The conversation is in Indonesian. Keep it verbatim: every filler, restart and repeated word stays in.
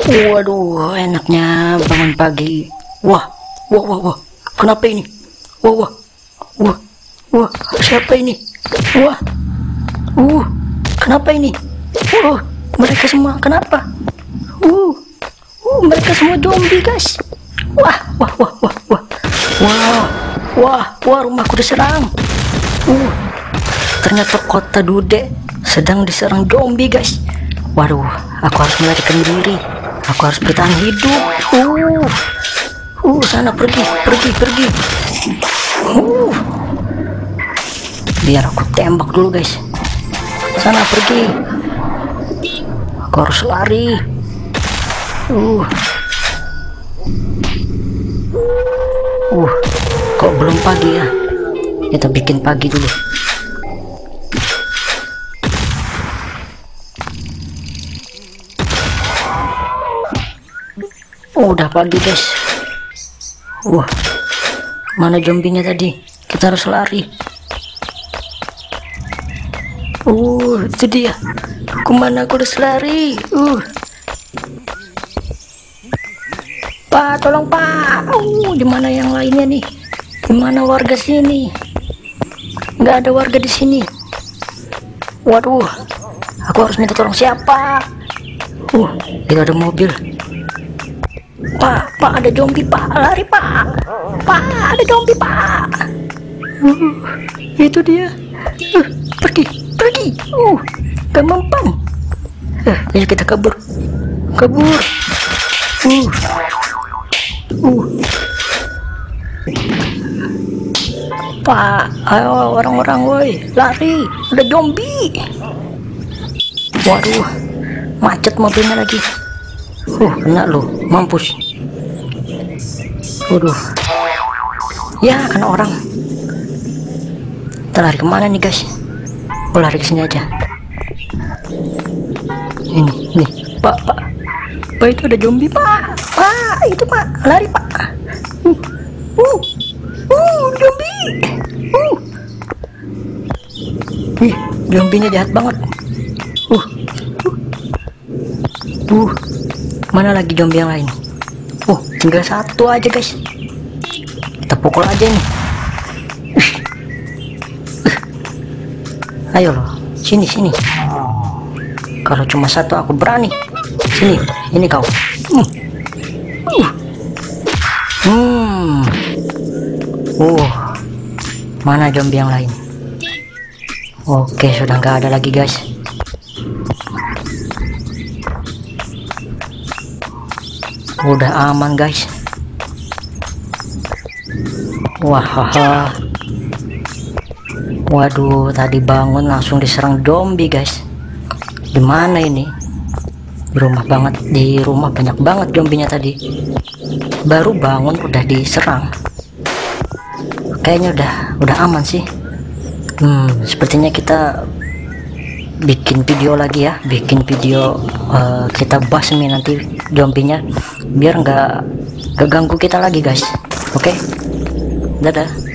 Waduh, enaknya bangun pagi. Wah, wah, wah, wah. Kenapa ini? Wah, wah, wah, wah. Siapa ini? Wah, uh, kenapa ini? Uh, mereka semua kenapa? Uh, uh, mereka semua zombie, guys. Wah, wah, wah, wah, wah, wah, wah, wah. Rumahku diserang. Uh, ternyata kota Dude sedang diserang zombie, guys. Waduh, aku harus melarikan diri. Aku harus bertahan hidup. Uh, uh, sana pergi, pergi, pergi. Uh, biar aku tembak dulu, guys. Sana pergi. Aku harus lari. Uh, uh, kok belum pagi ya? Kita bikin pagi dulu. Oh, udah pagi, guys. Wah, mana zombinya tadi? Kita harus lari. Uh, itu dia. Kemana aku harus lari? Uh, Pak, tolong Pak. Uh, di mana yang lainnya nih? Di mana warga sini? Nggak ada warga di sini. Waduh, aku harus minta tolong siapa? Uh, itu ada mobil. Pak, Pak, ada zombie, Pak. Lari, Pak. Pak, ada zombie, Pak. Uh, itu dia. Uh, pergi, pergi. Uh, gak mempan. Uh, ayo kita kabur. Kabur. Uh, uh. Pak, ayo orang-orang, woi, lari. Ada zombie. Waduh, macet mobilnya lagi. Uh, kena lo, mampus. Waduh, ya kena orang. Kita lari kemana nih, guys? Oh, lari ke sini aja. Ini, ini, Pak, Pak, Pak, itu ada zombie, Pak. Pak, itu Pak, lari Pak. Uh, uh, uh, zombie. Uh, ih, zombinya jahat banget. Uh, uh, uh. Mana lagi zombie yang lain? Oh, tinggal satu aja, guys. Kita pukul aja nih. Uh. Uh. Ayo loh, sini sini. Kalau cuma satu aku berani. Sini, ini kau. Hmm. Uh. Hmm. Uh. Mana zombie yang lain? Oke, sudah nggak ada lagi, guys. Udah aman, guys. Wah, waduh, tadi bangun langsung diserang zombie, guys. Gimana ini? Di rumah banget, di rumah banyak banget zombinya tadi. Baru bangun udah diserang. Kayaknya udah udah aman sih. Hmm, sepertinya kita bikin video lagi ya, bikin video uh, kita basmi nanti zombinya biar nggak keganggu kita lagi, guys. Oke, dadah.